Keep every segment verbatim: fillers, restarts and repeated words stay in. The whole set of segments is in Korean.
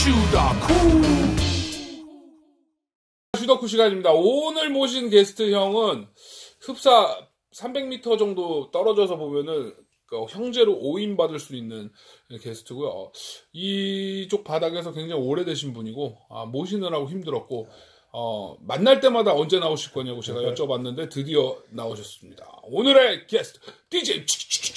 슈더쿠 슈더쿠 시간입니다. 오늘 모신 게스트 형은 흡사 삼백 미터 정도 떨어져서 보면은 그 형제로 오인받을 수 있는 게스트고요. 이쪽 바닥에서 굉장히 오래되신 분이고 아, 모시느라고 힘들었고 어, 만날 때마다 언제 나오실 거냐고 제가 여쭤봤는데 드디어 나오셨습니다. 오늘의 게스트 디제이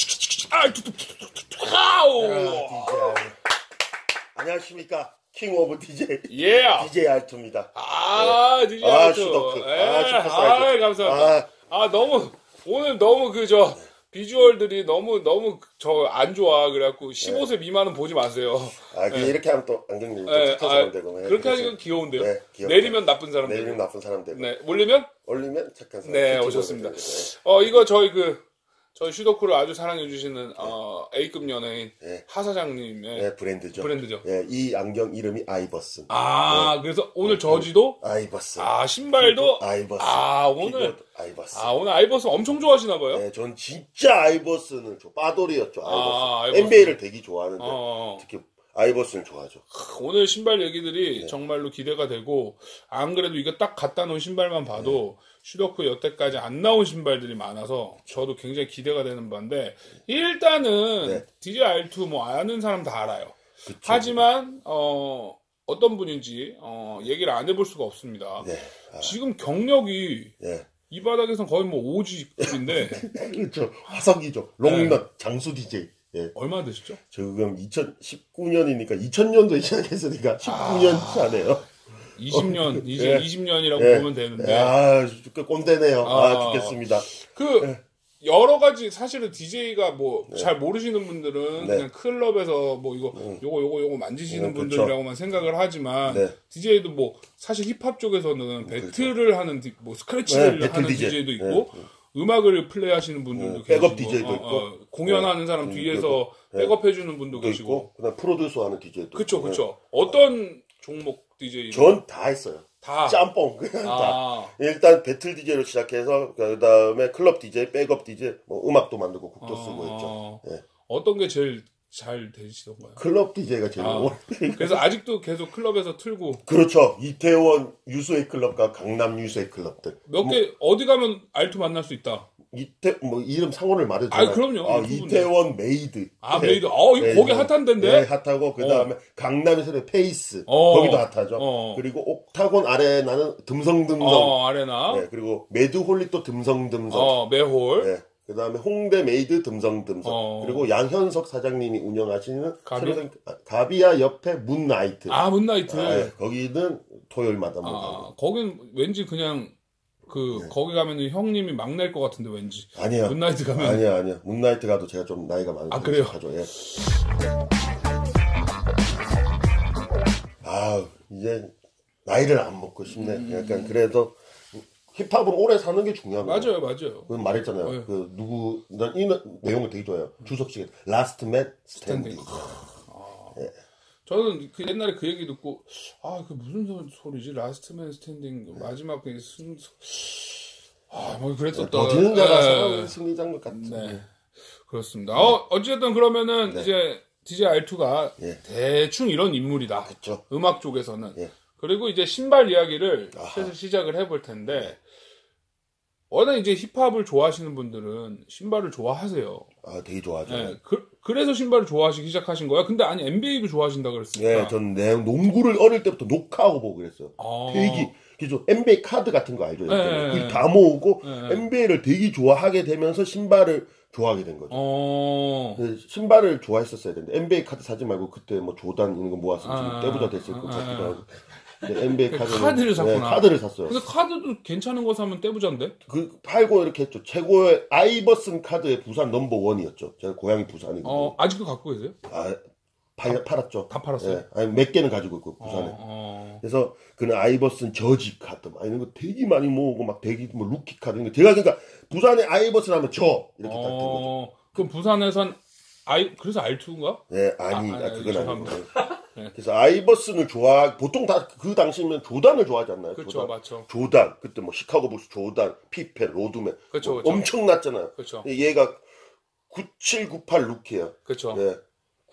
안녕하십니까. 킹 오브 디제이 yeah. 디제이 알투입니다. 아 네. 디제이 아, 알투. 슈더크. 예. 아, 아, 감사합니다. 아. 아 너무 오늘 너무 그저 비주얼들이 너무 너무 저 안 좋아 그래갖고 십오 세 네. 미만은 보지 마세요. 아 네. 이렇게 하면 또 안경님 네. 착한 사람 되고 그렇게 하니까 귀여운데요. 네, 내리면 나쁜 사람 되고 내리면 나쁜 사람 되고 네 올리면 올리면 착한 사람. 네 오셨습니다. 네. 어 이거 저희 그 저희 슈더쿠를 아주 사랑해주시는, 네. 어, A급 연예인, 네. 하 사장님의. 네, 브랜드죠. 브랜드죠. 네, 이 안경 이름이 아이버슨. 아, 네. 그래서 오늘 저지도? 아이버슨. 아, 신발도? 아이버슨. 아, 오늘. 아이버슨. 아, 오늘 아이버슨 엄청 좋아하시나봐요? 네, 전 진짜 아이버슨을 좋아. 빠돌이였죠, 아이버슨. 아, 아이버슨. 엔비에이를 되게 좋아하는데. 어. 특히 아이버슨을 좋아하죠. 오늘 신발 얘기들이 네. 정말로 기대가 되고, 안 그래도 이거 딱 갖다 놓은 신발만 봐도, 네. 슈더쿠 여태까지 안 나온 신발들이 많아서 저도 굉장히 기대가 되는 바인데 일단은 네. 디제이 알투 뭐 아는 사람 다 알아요. 그쵸. 하지만 어, 어떤 분인지 어, 얘기를 안 해볼 수가 없습니다. 네. 아. 지금 경력이 네. 이 바닥에서는 거의 뭐 오지급인데 그렇죠. 화석이죠. 롱넛 네. 장수 디제이. 예. 얼마나 되셨죠? 지금 이천십구 년이니까 이천 년도에 시작했으니까 십구 년 차네요. 이십 년, 이제 네. 이십 년이라고 네. 보면 되는데. 아, 꼰대네요. 아, 아 죽겠습니다. 그, 네. 여러 가지, 사실은 디제이가 뭐, 네. 잘 모르시는 분들은 네. 그냥 클럽에서 뭐, 이거, 음. 요거, 요거, 요거 만지시는 음, 분들이라고만 그렇죠. 생각을 하지만, 네. 디제이도 뭐, 사실 힙합 쪽에서는 배틀을 그렇죠. 하는, 뭐, 스크래치를 네, 하는 디제이. 디제이도 있고, 네. 음악을 플레이 하시는 분들도 네. 계시고, 백업 디제이도 어, 있고, 어, 공연하는 네. 사람 뒤에서 네. 백업 해주는 분도 계시고, 그 다음 프로듀서 하는 디제이도 그쵸, 그쵸. 네. 어떤 종목 디제이? 전 다 했어요. 다. 짬뽕. 그냥 아. 다. 일단 배틀 디제이로 시작해서, 그 다음에 클럽 디제이, 백업 디제이, 뭐 음악도 만들고 곡도 아. 쓰고 했죠. 네. 어떤 게 제일 잘 되시던가요? 클럽 디제이가 제일 아. 오래. 그래서 아직도 계속 클럽에서 틀고. 그렇죠. 이태원 유수의 클럽과 강남 유수의 클럽들. 몇 개, 뭐, 어디 가면 알투 만날 수 있다. 이태, 뭐, 이름 상호를 말해도 아, 그럼요. 아, 이태원 메이드. 아, 메이드. 어, 이거 거기 핫한 데인데? 네, 핫하고, 그 다음에 어. 강남에서는 페이스. 어. 거기도 핫하죠. 어. 그리고 옥타곤 아레나는 듬성듬성. 어, 아레나. 네, 그리고 매드홀리 또 듬성듬성. 어, 매홀. 네. 그 다음에 홍대 메이드 듬성듬성. 어. 그리고 양현석 사장님이 운영하시는 가비? 생, 가비아 옆에 문나이트. 아, 문나이트. 아, 네, 거기는 토요일마다 뭐 아, 가고. 거긴 왠지 그냥 그 네. 거기 가면은 형님이 막 낼 것 같은데 왠지. 아니야. 문나이트 가면. 아니야, 아니야. 문나이트 가도 제가 좀 나이가 많아서. 아, 그래요? 하죠. 예. 아, 이제 나이를 안 먹고 싶네. 음. 약간 그래도 힙합으로 오래 사는 게 중요합니다. 맞아요, 맞아요. 그 말했잖아요. 네. 그 누구 난 이 내용을 되게 좋아해요. 주석 씨가 라스트 맨 스탠딩. 아. 네. 저는 그 옛날에 그 얘기 듣고 아, 그 무슨 소리지? 라스트 맨 스탠딩 마지막 그 승 아, 뭐 그랬었다. 버티는 자가 승리장면 같은. 네. 그렇습니다. 네. 어, 어쨌든 그러면은 네. 이제 디제이 알투가 네. 대충 이런 인물이다. 그렇죠. 음악 쪽에서는. 네. 그리고 이제 신발 이야기를 슬슬 시작을 해볼 텐데 네. 워낙 이제 힙합을 좋아하시는 분들은 신발을 좋아하세요. 아, 되게 좋아하죠. 네. 그, 그래서 신발을 좋아하시기 시작하신 거야? 근데 아니 엔비에이도 좋아하신다 그랬으니까. 네, 전 내 농구를 어릴 때부터 녹화하고 보고 그랬어요. 아. 되게 그죠. 엔비에이 카드 같은 거 알죠? 네. 그걸 다 모으고 네. 엔비에이를 되게 좋아하게 되면서 신발을 좋아하게 된 거죠. 어... 신발을 좋아했었어야 되는데 엔비에이 카드 사지 말고 그때 뭐 조단 이런 거 모아서 아... 지금 떼부자 됐을 것 같기도 하고. 네, 엔비에이 카드를, 카드를 샀구나. 네, 카드를 샀어요. 근데 카드도 괜찮은 거 사면 떼부자인데? 그 팔고 이렇게 했죠. 최고의 아이버슨 카드의 부산 넘버 원이었죠. 제가 고향이 부산이거든요. 어, 아직도 갖고 계세요? 아, 팔, 팔았죠. 다 팔았어요? 네, 아니, 몇 개는 가지고 있고 부산에. 어, 어. 그래서 그는 아이버슨 저지 카드 막 이런 거 되게 많이 모으고 막 되게 뭐 루키 카드 이런 거. 제가 그러니까 부산에 아이버슨 하면 저 이렇게 딱 된 거죠. 그럼 부산에선 아이 그래서 알투인가? 네, 아니, 아, 아, 그건 아니고. 네. 그래서 아이버슨을 좋아, 보통 다 그 당시면 조단을 좋아하지 않나요? 그렇죠, 조단. 맞죠. 조단, 그때 뭐 시카고 불스 조단, 피펜, 로드맨, 그렇죠, 뭐 그렇죠. 엄청났잖아요. 그렇죠. 얘가 구십칠, 구십팔 루키예요. 그렇죠. 네,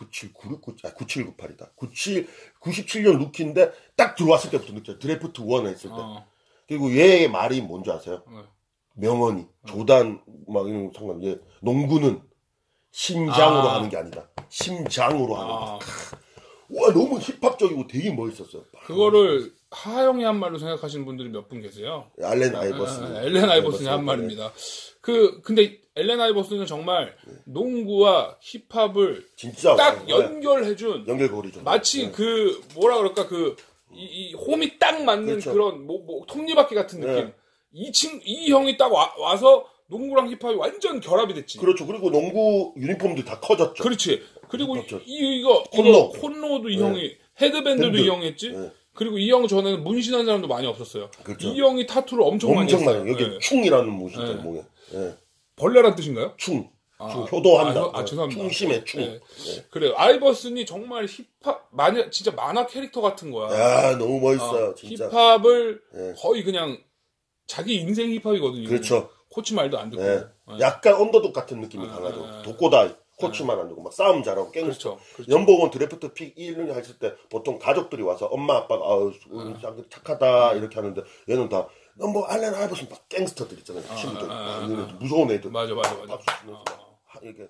구십칠, 구십육, 아, 구십칠, 구십팔이다. 구십칠, 구십칠 년 루키인데 딱 들어왔을 때부터 느껴요. 드래프트 일 했을 때. 어. 그리고 얘의 말이 뭔지 아세요? 네. 명언이. 어. 조단, 막 이런 상관, 얘, 농구는 심장으로 아. 하는 게 아니다. 심장으로 하는 아. 거다. 와, 너무 힙합적이고 되게 멋있었어요. 그거를 하하영이 한 말로 생각하시는 분들이 몇 분 계세요. 알렌 아이버슨. 아, 엘렌 아이버슨이 한 말입니다. 그, 근데 엘렌 아이버슨은 정말 네. 농구와 힙합을 진짜 딱 연결해준. 연결고리죠. 마치 네. 그, 뭐라 그럴까, 그, 이, 이 홈이 딱 맞는 그렇죠. 그런, 뭐, 뭐, 톱니바퀴 같은 느낌. 네. 이 친, 이 형이 딱 와, 와서 농구랑 힙합이 완전 결합이 됐지. 그렇죠. 그리고 농구 유니폼도 다 커졌죠. 그렇지. 그리고 이, 이거, 콘로. 콘로도 이 네. 형이, 헤드밴드도 밴드. 이 형이 했지. 네. 그리고 이 형 전에는 문신한 사람도 많이 없었어요. 그렇죠. 이 형이 타투를 엄청, 엄청 많이 했어요. 여기 네. 충이라는 문신자 네. 몸에. 네. 벌레란 뜻인가요? 충. 아, 충. 효도한다. 아, 아, 죄송합니다. 충심의 충. 네. 네. 그래요. 아이버슨이 정말 힙합, 만약, 진짜 만화 캐릭터 같은 거야. 야, 너무 멋있어요. 아, 진짜. 힙합을 네. 거의 그냥 자기 인생 힙합이거든요. 그렇죠. 코치 말도 안 듣고. 네. 네. 약간 언더독 같은 느낌이 아, 강하죠. 네. 독고다. 코치만 안 두고 막 싸움 잘하고 깽 그렇죠, 그렇죠. 연봉은 드래프트 픽 일 위 했을 때 보통 가족들이 와서 엄마 아빠가 아우 우리 아. 착하다 아. 이렇게 하는데 얘는 다 넌 뭐 알렌 아이버슨 막 갱스터들 있잖아요. 아, 친구들 아, 아, 아. 무서운 애들 맞아 맞아 맞아 박수 치면서 아. 이게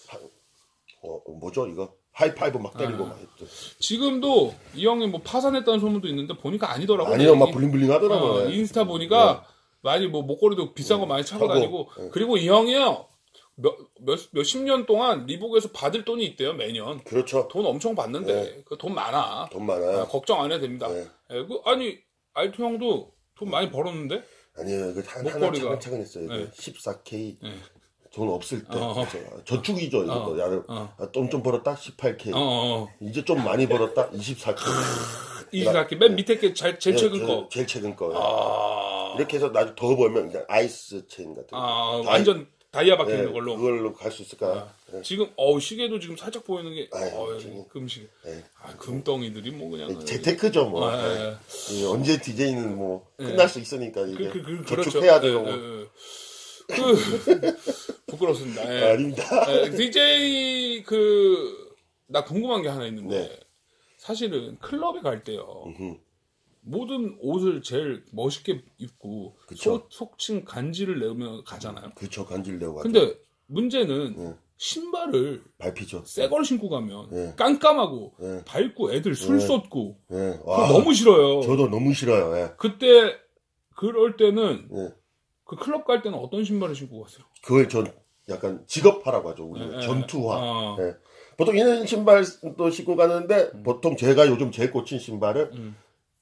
어 뭐죠 이거 하이파이브 막 때리고 아. 막 했죠. 지금도 이 형이 뭐 파산했다는 소문도 있는데 보니까 아니더라고요. 아니요 막 블링블링 하더라고요. 어, 인스타 보니까 네. 많이 뭐 목걸이도 비싼 거 많이 차고 네. 다니고 네. 그리고 이 형이요. 몇, 몇, 몇십 년 동안 리복에서 받을 돈이 있대요, 매년. 그렇죠. 돈 엄청 받는데, 네. 그 돈 많아. 돈 많아요. 아, 걱정 안 해도 됩니다. 네. 네, 그, 아니, 알토 형도 돈 많이 벌었는데? 아니에요, 그, 한, 하나 차근차근 했어요. 네. 십사 케이. 네. 돈 없을 때. 어, 저축이죠, 이것도. 어, 야를, 어. 아, 돈 좀 벌었다? 십팔 케이. 어, 어. 이제 좀 많이 벌었다? 이십사 케이. 이십사 케이. 맨 밑에 게 제일, 제일 최근 거. 제일 최근 거. 아. 이렇게 해서 나중에 더 벌면, 그냥 아이스 체인 같은 거. 아, 완전. 다이아 박히는 네, 걸로. 그걸로 갈 수 있을까? 아, 네. 지금, 어우, 시계도 지금 살짝 보이는 게, 어 금시계. 네. 아, 금덩이들이 뭐 그냥. 재테크죠, 뭐. 아, 네. 네. 언제 디제이는 뭐, 끝날 네. 수 있으니까, 이게. 그, 그, 그, 저축해야 되고. 네, 네, 네. 그, 부끄럽습니다. 네. 아닙니다. 네, 디제이, 그, 나 궁금한 게 하나 있는데, 네. 사실은 클럽에 갈 때요. 음흠. 모든 옷을 제일 멋있게 입고 소, 속칭 간지를 내면 가잖아요. 그렇죠. 간지를 내고 가죠. 근데 문제는 네. 신발을 밟히죠. 새 걸 신고 가면 네. 깜깜하고 네. 밟고 애들 술 네. 쏟고 네. 너무 싫어요. 저도 너무 싫어요. 네. 그때 그럴 때는 네. 그 클럽 갈 때는 어떤 신발을 신고 가세요? 그걸 전 약간 직업화라고 하죠. 우리 네. 전투화. 아. 네. 보통 이런 신발도 신고 가는데 음. 보통 제가 요즘 제일 꽂힌 신발을 음.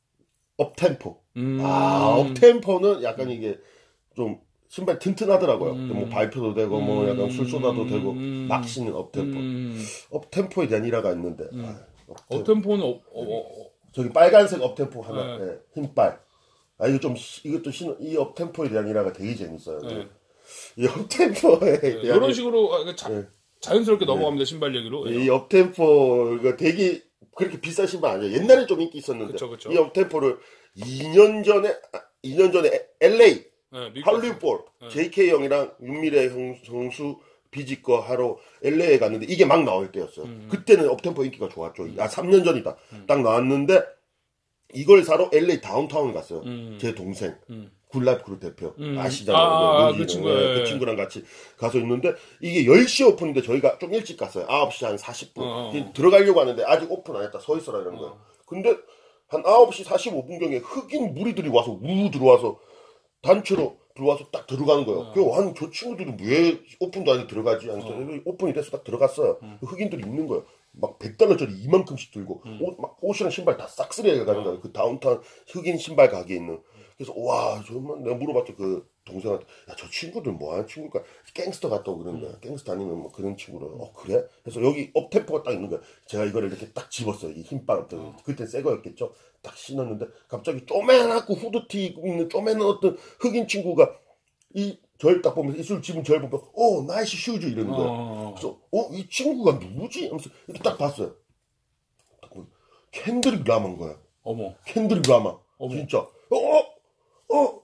업템포. 음. 아, 업템포는 약간 이게 좀 신발 튼튼하더라고요. 음. 뭐 발표도 되고, 음. 뭐 약간 술 쏟아도 되고, 음. 막 신는 업템포. 음. 업템포에 대한 일화가 있는데. 음. 아, 업템포. 업템포는, 업, 어, 어. 저기 빨간색 업템포 하나, 네. 네, 흰빨. 아, 이거 좀, 이것도 신, 이 업템포에 대한 일화가 되게 재밌어요. 네. 이 업템포에 네. 대한. 이런 식으로 자, 네. 자연스럽게 넘어갑니다, 신발 얘기로. 이 업템포가 되게, 그렇게 비싼 신발 아니에요. 옛날에 좀 인기 있었는데. 그쵸, 그쵸. 이 업템포를 이 년 전에, 아, 이 년 전에 엘에이, 네, 할리우드 네. 제이케이 형이랑 윤미래 형, 형수 비지거 하러 엘에이에 갔는데 이게 막 나올 때였어요. 음. 그때는 업템포 인기가 좋았죠. 음. 아, 삼 년 전이다. 음. 딱 나왔는데 이걸 사러 엘에이 다운타운 갔어요. 음. 제 동생. 음. 굴라이프 그룹 대표. 음. 아시잖아요. 아, 그, 친구, 네, 그 친구랑 같이 가서 있는데, 이게 열 시 오픈인데 저희가 좀 일찍 갔어요. 아홉 시 한 사십 분. 어. 들어가려고 하는데 아직 오픈 안 했다. 서 있어라 이런 거예요. 어. 근데 한 아홉 시 사십오 분경에 흑인 무리들이 와서 우 들어와서 단체로 들어와서 딱 들어가는 거예요. 어. 그래서 아니 저 친구들은 왜 오픈도 아니고 들어가지? 아니, 어. 오픈이 돼서 딱 들어갔어요. 음. 흑인들이 있는 거예요. 막 백 달러짜리 이만큼씩 들고 음. 옷, 막 옷이랑 신발 다 싹쓸이해 가는 거예요. 그 다운타운 흑인 신발 가게에 있는. 그래서 와 정말 내가 물어봤죠. 그 동생한테 야 저 친구들 뭐하는 친구일까? 갱스터 같다고 그러는 거야. 음. 갱스터 아니면 뭐 그런 친구를 어 그래? 그래서 여기 업템포가 딱 있는 거야. 제가 이거를 이렇게 딱 집었어요. 이 흰빨 업템포. 어. 그때 새 거였겠죠. 딱 신었는데 갑자기 쪼매나고 후드티 입고 있는 쪼매난 어떤 흑인 친구가 이 저를 딱 보면서 이술 집은 저를 보면 어 나이스 슈즈 이러는 거야. 어. 그래서 어 이 친구가 누구지? 하면서 이렇게 딱 봤어요. 딱 보면 켄드릭 라마인 거야. 어머. 켄드릭 라마. 어머. 진짜. 어? 어?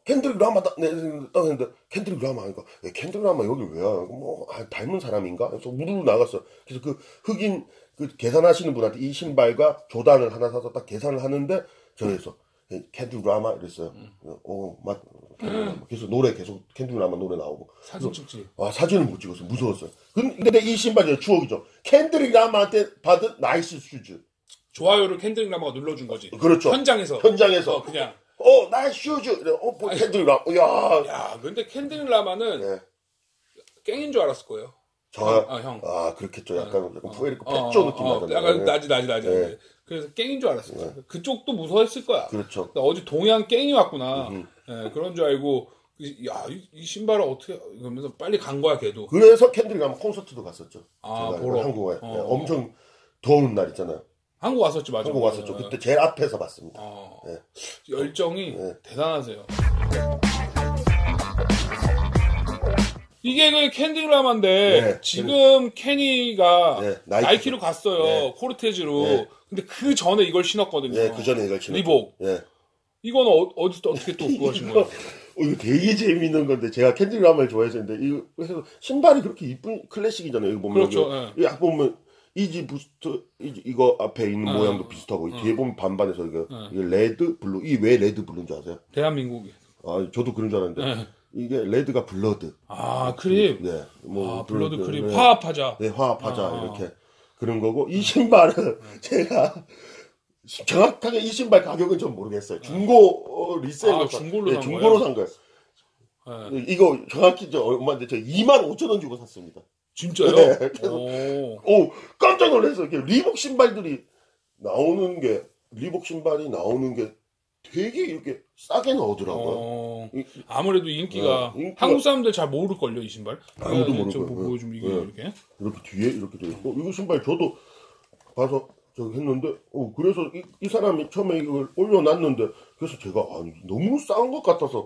켄드릭 라마다, 네, 딱 했는데, 켄드릭 라마 하니까, 야, 켄드릭 라마 여기 왜야? 뭐, 아, 닮은 사람인가? 그래서 우르르 나갔어. 그래서 그 흑인, 그 계산하시는 분한테 이 신발과 조단을 하나 사서 딱 계산을 하는데, 저기서, 켄드릭 라마 이랬어요. 음. 어, 맞, 음. 그래서 노래 계속, 켄드릭 라마 노래 나오고. 사진 찍지. 아, 사진을 못 찍었어. 무서웠어요. 근데 이 신발이 추억이죠. 켄드릭 라마한테 받은 나이스 슈즈. 좋아요를 켄드릭 라마가 눌러준 거지. 그렇죠. 현장에서. 현장에서. 어, 그냥. 어, 나이스 슈즈. 어, 뭐, 켄드릭 라마. 야. 야, 근데 켄드릭 라마는 네. 깽인 줄 알았을 거예요. 저, 형, 아, 형. 아, 그렇겠죠. 약간, 약간 어, 푸에리코 어, 펫조 어, 느낌 어, 나잖아요. 약간 나지, 나지, 나지. 네. 그래서 깽인 줄 알았을 거예요. 네. 그쪽도 무서워했을 거야. 그렇죠. 어디 동양 깽이 왔구나. 네, 그런 줄 알고, 야, 이, 이 신발을 어떻게, 그러면서 빨리 간 거야, 걔도. 그래서 켄드릭 라마 콘서트도 갔었죠. 아, 보러. 한국에. 어. 네, 엄청 더운 날 있잖아요. 한국 왔었지, 맞아. 한국 왔었죠. 그때 제일 앞에서 봤습니다. 어. 네. 열정이 네. 대단하세요. 이게 그 켄드릭 라마인데 네, 지금 케니가 네, 나이키로 갔어요. 네. 코르테즈로. 네. 근데 그 전에 이걸 신었거든요. 네, 그 전에 이걸 신었죠. 리복. 네. 이건 어, 어디서 또 어떻게 또 구하신 거예요? 어, 이거 되게 재밌는 건데 제가 켄드릭 라마를 좋아했었는데 이거 그래서 신발이 그렇게 이쁜 클래식이잖아요. 이거 보면 그렇죠. 이거, 네. 약 보면 이지 부스트 이지, 이거 앞에 있는 네. 모양도 비슷하고 네. 뒤에 보면 반반해서 이거, 네. 이거 레드 블루 이 왜 레드 블루인 줄 아세요? 대한민국이. 아 저도 그런 줄 알았는데 네. 이게 레드가 블러드. 아 크림. 네. 뭐 아 블러드 블러드, 크림. 네. 화합하자. 네 화합하자 아. 이렇게 그런 거고 이 신발은 제가 정확하게 이 신발 가격은 전 모르겠어요. 중고 어, 리셀로 아, 중고로 네, 산 중고로 거예요? 산 거예요. 네. 이거 정확히 저 얼마인데 저 이만 오천 원 주고 샀습니다. 진짜요? 네, 오. 오 깜짝 놀랐어요. 리복 신발들이 나오는 게 리복 신발이 나오는 게 되게 이렇게 싸게 나오더라고요. 어, 이, 아무래도 인기가, 네, 인기가- 한국 사람들 잘 모를걸요 이 신발. 아무도 네, 모를 좀 거예요. 보- 보여주면 이게 네. 이렇게. 이렇게 뒤에 이렇게 돼 있고 이거 신발 저도 봐서 저기 했는데 어 그래서 이, 이 사람이 처음에 이걸 올려놨는데 그래서 제가 아, 너무 싼 것 같아서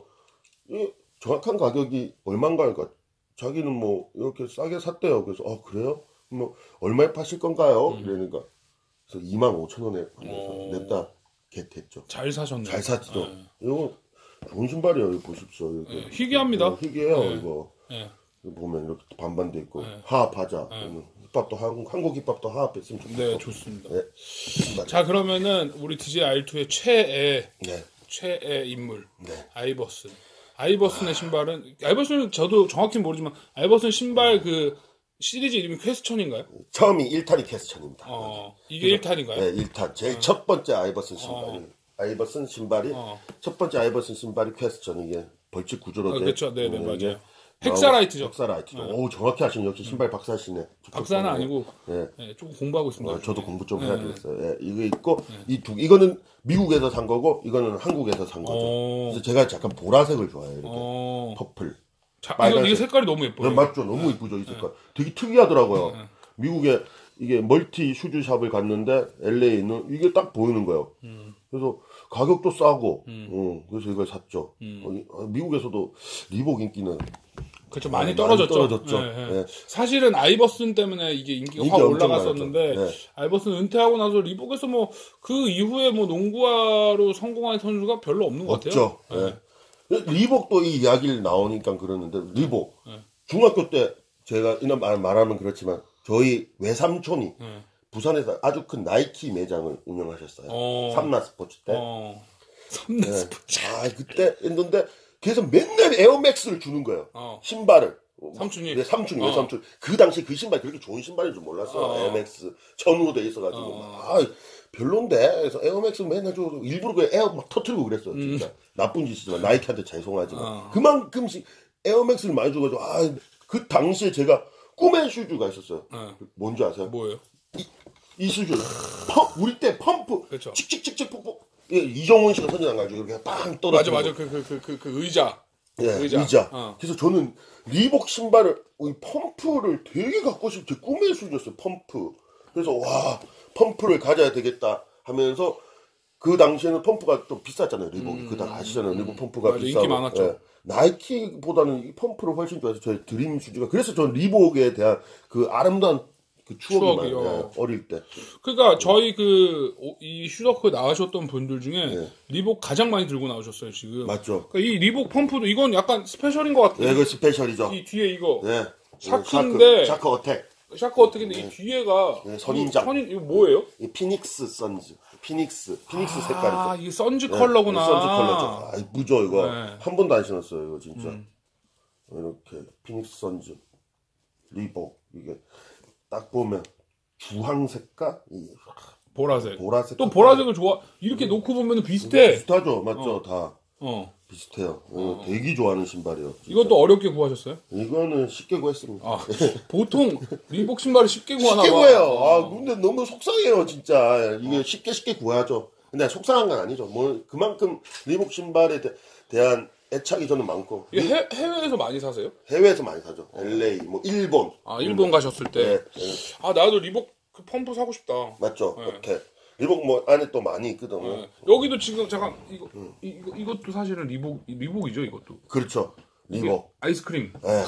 이 정확한 가격이 얼마인가 하니까 자기는 뭐 이렇게 싸게 샀대요. 그래서 아 그래요? 뭐 얼마에 파실 건가요? 음. 그러니까 그래서 이만 오천 원에 오. 냈다 겟했죠. 잘 사셨네요. 잘 샀죠. 네. 이거 좋은 신발이에요. 이거 보십시오. 이렇게. 네, 희귀합니다. 네, 희귀해요. 네. 이거. 네. 이거 보면 이렇게 반반돼 있고 네. 화합하자. 네. 힙합도 한국 한국 힙합도 화합했으면 좋겠고. 네, 좋습니다. 네. 신발. 자, 그러면은 우리 디제이 알투의 최애 네. 최애 인물 네. 아이버슨. 아이버슨의 신발은 아이버슨은 저도 정확히 모르지만 아이버슨 신발 그 시리즈 이름이 퀘스천인가요? 처음이 일 탄이 캐스천입니다. 어, 이게 일 탄인가요? 네, 일 탄. 제일 첫 번째 아이버슨 신발이. 아이버슨 신발이 어. 첫 번째 아이버슨 신발이 퀘스천 이게 벌집 구조로 어, 돼. 그렇죠. 네, 네, 네, 맞아요. 이게 헥사라이트죠. 헥사라이트죠. 오, 정확히 하시네. 역시 신발 박사시네. 박사는 아니고 네. 네, 조금 공부하고 있습니다. 어, 저도 공부 좀 네. 해야 되겠어요. 예, 이거 있고 이 두 이거는 미국에서 산 거고 이거는 한국에서 산 거죠. 어. 그래서 제가 약간 보라색을 좋아해요. 이렇게 어. 퍼플. 자, 이거, 빨간색. 이게 색깔이 너무 예뻐요. 네, 맞죠. 너무 이쁘죠. 이 색깔. 되게 특이하더라고요. 미국에 이게 멀티 슈즈샵을 갔는데 엘에이에 있는 이게 딱 보이는 거예요. 음. 그래서 가격도 싸고, 음. 어, 그래서 이걸 샀죠. 음. 어, 이- 어, 미국에서도 리복 인기는 그렇죠. 많이 많이 떨어졌죠. 떨어졌죠. 네, 네. 네. 사실은 아이버슨 때문에 이게 인기가 인기 확 엄청 올라갔었는데 많았죠. 네. 아이버슨 은퇴하고 나서 리복에서 뭐 그 이후에 뭐 농구화로 성공한 선수가 별로 없는 것 같아요. 없죠. 예. 리복도 이 이야기를 나오니까 그러는데 리복 네. 중학교 때 제가 이런 말 말하면 그렇지만 저희 외삼촌이 네. 부산에서 아주 큰 나이키 매장을 운영하셨어요. 어. 삼나 스포츠 때. 어. 삼나 네. 스포츠. 아 그때 했는데 그래서 맨날 에어맥스를 주는 거예요. 어. 신발을. 삼촌이? 네, 삼촌이, 어. 삼촌. 그 당시 그 신발 그렇게 좋은 신발인 줄 몰랐어요. 어. 에어맥스. 전후로 돼 있어가지고. 어. 아, 별론데. 그래서 에어맥스 맨날 줘. 일부러 그 에어 막 터트리고 그랬어요. 진짜. 나쁜 짓이지만. 나이키한테 죄송하지만. 음. 어. 그만큼씩 에어맥스를 많이 줘가지고. 아, 그 당시에 제가 꿈의 슈즈가 있었어요. 어. 뭔지 아세요? 뭐예요? 이 슈즈. 펌, 우리 때 펌프. 그렇죠. 칙칙칙칙 푹푹. 예, 이정훈 씨가 선전한 가지고 이렇게 빵 떨어지고. 맞아, 맞아. 그, 그, 그, 그, 그 의자. 예, 의자. 의자. 어. 그래서 저는 리복 신발을, 이 펌프를 되게 갖고 싶, 제 꿈의 수준이었어요, 펌프. 그래서, 와, 펌프를 가져야 되겠다 하면서, 그 당시에는 펌프가 좀 비쌌잖아요, 리복이. 그 당 아시잖아요, 리복 펌프가 맞아, 비싸고. 인기 많았죠. 예. 나이키보다는 이 펌프를 훨씬 좋아해서 저의 드림 슈즈가. 그래서 저는 리복에 대한 그 아름다운 그 추억이 추억이요. 많아요. 어릴 때. 그러니까 저희 그 이 슈더크 나가셨던 분들 중에 네. 리복 가장 많이 들고 나오셨어요 지금. 맞죠. 그러니까 이 리복 펌프도 이건 약간 스페셜인 것 같아요. 네, 이거 스페셜이죠. 이 뒤에 이거 네. 샤크인데 샤크, 샤크 어택. 샤크 어떻게인데 이 뒤에가 네, 선인장. 선인 이거 뭐예요? 이 피닉스 선즈. 피닉스. 피닉스 아, 색깔이죠. 이게 선즈 네, 컬러구나. 선즈 컬러죠. 아, 무죠 이거. 네. 한 번도 안 신었어요 이거 진짜. 음. 이렇게 피닉스 선즈. 리복 이게 딱 보면 주황색과 이 보라색. 보라색. 또 보라색을 좋아. 이렇게 놓고 보면 비슷해. 비슷하죠, 맞죠, 어. 다 어. 비슷해요. 어. 되게 좋아하는 신발이에요. 진짜. 이것도 어렵게 구하셨어요? 이거는 쉽게 구했습니다. 아, 보통 리복 신발을 쉽게 구하나 쉽게 봐. 구해요. 아, 근데 너무 속상해요, 진짜. 이게 쉽게 쉽게 구하죠. 근데 속상한 건 아니죠. 뭐 그만큼 리복 신발에 대, 대한 애착이 저는 많고. 이게 해, 해외에서 많이 사세요? 해외에서 많이 사죠. 엘에이, 뭐 일본. 아, 일본 가셨을 때. 네, 네. 아, 나도 리복 그 펌프 사고 싶다. 맞죠. 네. 이렇게 리복 뭐 안에 또 많이 있거든요. 네. 여기도 지금 잠깐 이거 이, 이거 이것도 사실은 리복 리복이죠, 이것도. 그렇죠. 이게 리복. 아이스크림. 네.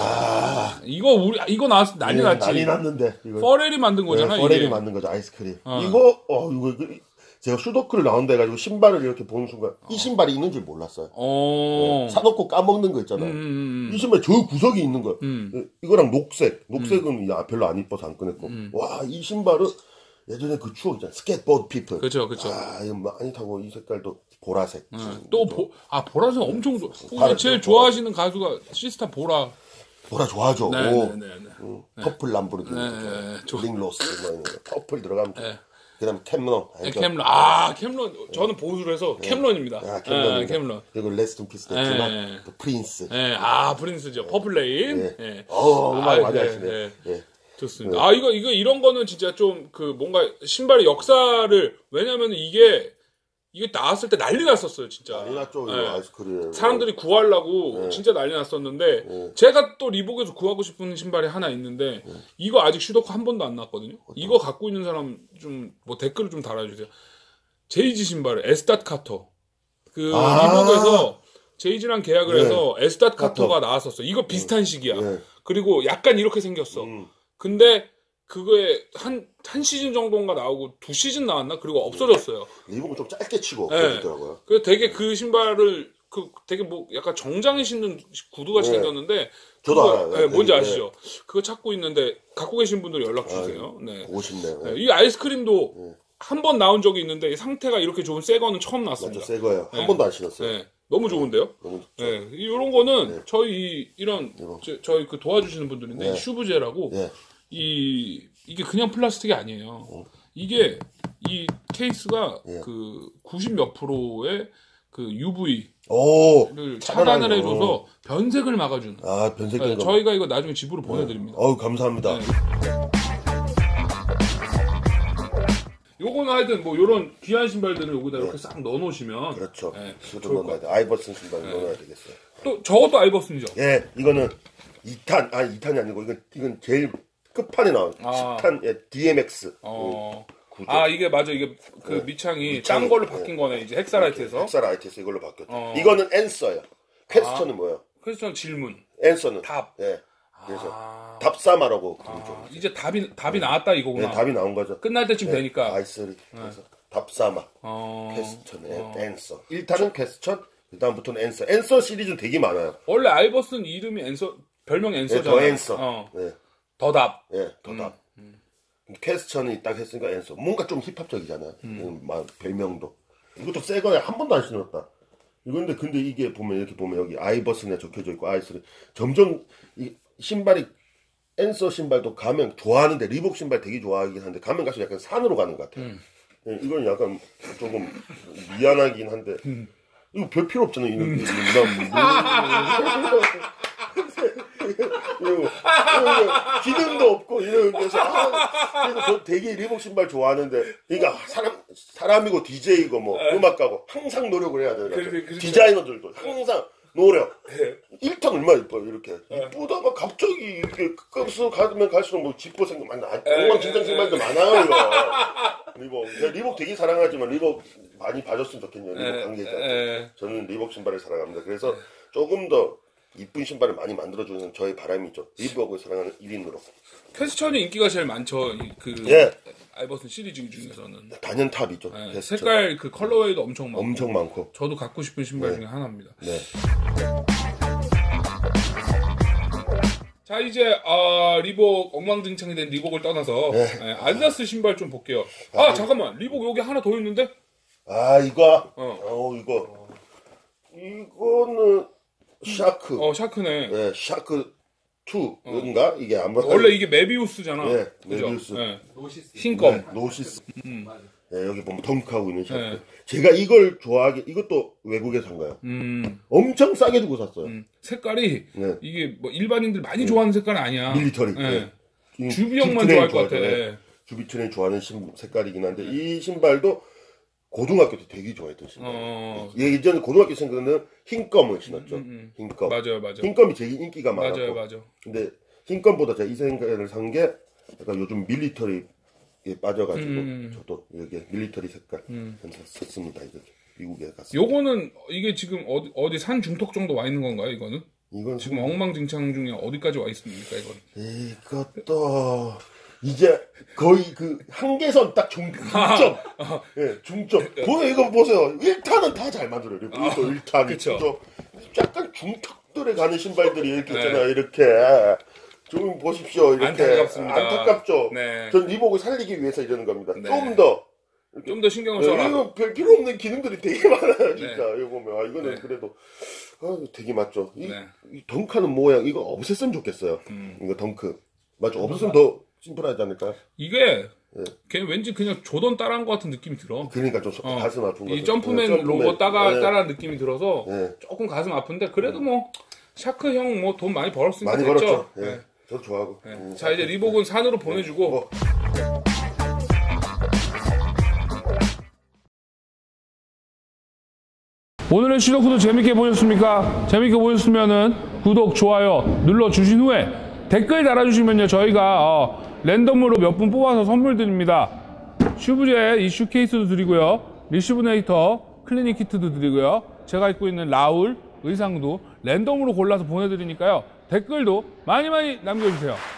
아, 이거 우리 이거 나왔을 때 난리 네, 났지. 난리 났는데. 이거. 퍼렐이 만든 거잖아, 네, 퍼렐이 이게. 만든 거죠, 아이스크림. 어. 이거, 어, 이거, 이거, 제가 슈도크를 나온다 해가지고 신발을 이렇게 보는 순간, 이 신발이 있는 줄 몰랐어요. 어. 네, 사놓고 까먹는 거 있잖아요. 음, 음, 음. 이 신발 저 구석이 있는 거예요. 음. 이거랑 녹색. 녹색은 야, 별로 안 이뻐서 안 꺼냈고. 음. 와, 이 신발은 예전에 그 추억 있잖아요. 스케이트보드 피플. 그죠, 그죠. 아, 이거 많이 타고 이 색깔도 보라색. 음. 또 보, 아 보라색 엄청 좋아. 보라, 혹시 제일 보라. 좋아하시는 가수가 시스타 보라. 보라 좋아하죠. 네, 오. 네, 네, 네. 음, 퍼플 람보르기니. 네, 네, 네. 좋아. 링로스. 뭐 이런 거. 퍼플 들어가면. 네. 그 다음에 캠런. 네, 알죠? 캠런. 아 캠런. 저는 보수를 해서 캠런입니다. 아, 캠런. 네, 캠런. 그리고 레스톤 피스 네. 됐지만, 또 프린스. 네, 아 프린스죠. 퍼플레인. 네. 네. 어, 음악 아, 많이 네, 하시네. 네. 예. 좋습니다. 아 이거 이거 이런 거는 진짜 좀 그 뭔가 신발의 역사를 왜냐면 이게 이게 나왔을 때 난리 났었어요, 진짜. 난리 났죠, 네. 이거 아이스크림. 사람들이 구하려고 네. 진짜 난리 났었는데 네. 제가 또 리복에서 구하고 싶은 신발이 하나 있는데 네. 이거 아직 슈도크 한 번도 안 났거든요. 이거 갖고 있는 사람 좀 뭐 댓글을 좀 달아주세요. 제이지 신발 에스닷 카터 그 아~ 리복에서 제이지랑 계약을 네. 해서 에스닷 카터. 카터가 나왔었어. 이거 비슷한 시기야. 네. 그리고 약간 이렇게 생겼어. 음. 근데 그거에 한, 한 시즌 정도인가 나오고 두 시즌 나왔나? 그리고 없어졌어요. 리복은 좀 짧게 치고 네. 없어지더라고요. 그래서 되게 그 신발을 그 되게 뭐 약간 정장에 신는 구두같이 네. 생겼는데 저도 그거, 알아요. 네, 뭔지 네. 아시죠? 그거 찾고 있는데 갖고 계신 분들 연락 주세요. 아, 네. 보고 싶네요. 네. 이 아이스크림도 네. 한 번 나온 적이 있는데 상태가 이렇게 좋은 새 거는 처음 맞죠, 나왔습니다. 새 거예요. 네. 한 번도 안 신었어요. 네. 너무 좋은데요? 너무 좋죠. 네. 이런 거는 네. 저희 이런 이거. 저, 저희 그 도와주시는 분들인데 네. 슈브제라고 네. 이 이게 그냥 플라스틱이 아니에요. 어. 이게 이 케이스가 예. 그 구십 몇 프로의 그 유브이를 오, 차단을 차단하네요. 해줘서 변색을 막아주는. 아, 변색된 네, 거. 저희가 이거 나중에 집으로 보내드립니다. 어우, 감사합니다. 네. 요거는 하여튼 뭐 요런 귀한 신발들을 여기다 이렇게 싹 넣어놓으시면 그렇죠. 네, 이것도 좋을 것 넣어놔야 돼. 아이버슨 신발 넣어놔야 되겠어요. 또 저것도 아이버슨이죠. 예, 이거는 이 탄, 아니 이 탄이 아니고 이건 이건 제일 끝판에 나온 아. 십 탄 예, 디엠엑스. 어. 구조. 아 이게 맞아 이게 그 네. 밑창이 밑창이, 딴 걸로 네. 바뀐 거네 이제 헥사라이트에서. 헥사라이트에서 이걸로 바뀌었죠. 어. 이거는 앤서예요. 퀘스천은 뭐예요? 그래서 저는 질문. 앤서는 답. 예. 그래서 아, 답사마라고 부르죠. 아, 이제 답이 답이 나왔다 예, 이거구나. 답이 나온 거죠. 끝날 때쯤 예, 되니까. 아이스리. 그래서 답사마. 어, 퀘스천, 어. 앤서. 일 탄은 퀘스천, 그 다음부터는 앤서. 앤서 시리즈는 되게 많아요. 원래 아이버슨 이름이 앤서 별명 예, 앤서잖아. 더 앤서. 어. 예, 더 답. 예, 더 답. 퀘스천이 딱 했으니까 앤서. 뭔가 좀 힙합적이잖아요. 음, 막 별명도. 이것도 새 거야. 한 번도 안 신었다. 이건데 근데 이게 보면 이렇게 보면 여기 아이버슨에 적혀져 있고 아이스리. 점점 이 신발이 앤서 신발도 가면 좋아하는데 리복 신발 되게 좋아하긴 한데 가면 갈수록 약간 산으로 가는 것 같아요. 음. 예, 이건 약간 조금 미안하긴 한데 음. 이거 별 필요 없잖아요. 이거 무난 이거 기능도 없고 이런 데서 아, 그래서 저 되게 리복 신발 좋아하는데 그러니까 사람 사람이고 디제이고 뭐 음악가고 항상 노력을 해야 돼요. 그래, 그래. 디자이너들도 항상 노력. 네. 일 탄 얼마 이뻐요 이렇게 이쁘다가 갑자기 이렇게 급수 가면 갈수록 뭐 짚고 생각 많아 엉망진창 신발도 많아요 이거 리복 제가 리복 되게 사랑하지만 리복 많이 봐줬으면 좋겠네요 리복 관계자 저는 리복 신발을 사랑합니다 그래서 조금 더 이쁜 신발을 많이 만들어주는 저의 바람이죠. 리버하고 사랑하는 일 인으로. 캐스천이 인기가 제일 많죠. 그 예. 알버슨 시리즈 중에서는 단연탑이죠. 네, 색깔 그 컬러웨이도 엄청 많고. 엄청 많고. 저도 갖고 싶은 신발 네. 중에 하나입니다. 네. 자 이제 아, 리복 엉망진창이 된 리복을 떠나서 네. 네, 아디다스 신발 좀 볼게요. 아, 아 잠깐만 리복 여기 하나 더 있는데? 아 이거. 어, 어 이거. 이거는 샤크. 어 샤크네. 네, 샤크 이인가 이게 아마 원래 이게 메비우스잖아. 네, 그죠? 메비우스. 네. 노시스. 흰검. 네, 노시스. 음. 네, 여기 보면 덩크하고 있는 샤크. 네. 제가 이걸 좋아하게 이것도 외국에 산 거예요. 음. 엄청 싸게 주고 샀어요. 음. 색깔이 네. 이게 뭐 일반인들 많이 좋아하는 색깔은 아니야. 밀리터리. 네. 네. 주비형만 좋아할 것 같아. 네. 주비트레인 좋아하는 신, 색깔이긴 한데 이 신발도 고등학교 때 되게 좋아했던 신발. 어. 예전에 고등학교 생각은 흰검을 신었죠. 음, 음. 흰검. 맞아요, 맞아요. 흰검이 제일 인기가 많았고. 맞아요, 맞아요. 근데 흰검보다 제가 이 색깔을 산 게 약간 요즘 밀리터리에 빠져가지고 음. 저도 여기 밀리터리 색깔 음. 샀습니다. 이거 미국에 갔어요. 요거는 이게 지금 어디 어디 산 중턱 정도 와 있는 건가요? 이거는 이건 지금 엉망진창 중에 어디까지 와 있습니까? 이건 이것도 이제 거의 그 한계선 딱 중, 중점. 예, 중점. 보세요, 이거 보세요. 일 탄은 다 잘 만들어요. 그리고 일 탄, 그쵸. 또 약간 중턱들에 가는 신발들이 이렇게 네. 있잖아요. 이렇게. 좀 보십시오. 이렇게. 안타깝습니다. 안타깝죠. 네. 전 리복을 살리기 위해서 이러는 겁니다. 네. 좀 더. 좀 더 신경을 네, 써라. 이거 별 필요 없는 기능들이 되게 많아요, 진짜. 네. 이거 보면. 아, 이거는 네. 그래도, 아, 되게 맞죠. 이, 네. 이 덩크하는 모양, 이거 없앴으면 좋겠어요. 음. 이거 덩크. 맞죠. 없었으면 더 심플하지 않을까요? 이게 네. 걔 왠지 그냥 조던 따라한 것 같은 느낌이 들어. 그러니까 좀 어. 가슴 아픈 거죠. 이 점프맨 네, 로고 따가 네. 따라한 느낌이 들어서 네. 조금 가슴 아픈데 그래도 뭐 샤크 형 뭐 돈 많이 벌었으니까 많이 됐죠. 벌었죠. 예. 네. 저도 좋아하고. 네. 음, 자 이제 리복은 산으로 보내주고 뭐. 오늘의 슈더쿠도 재밌게 보셨습니까? 재밌게 보셨으면은 구독, 좋아요 눌러주신 후에 댓글 달아주시면요 저희가 어, 랜덤으로 몇 분 뽑아서 선물 드립니다. 슈브제 이슈 케이스도 드리고요, 리시브네이터 클리닉 키트도 드리고요, 제가 입고 있는 라울 의상도 랜덤으로 골라서 보내드리니까요 댓글도 많이 많이 남겨주세요.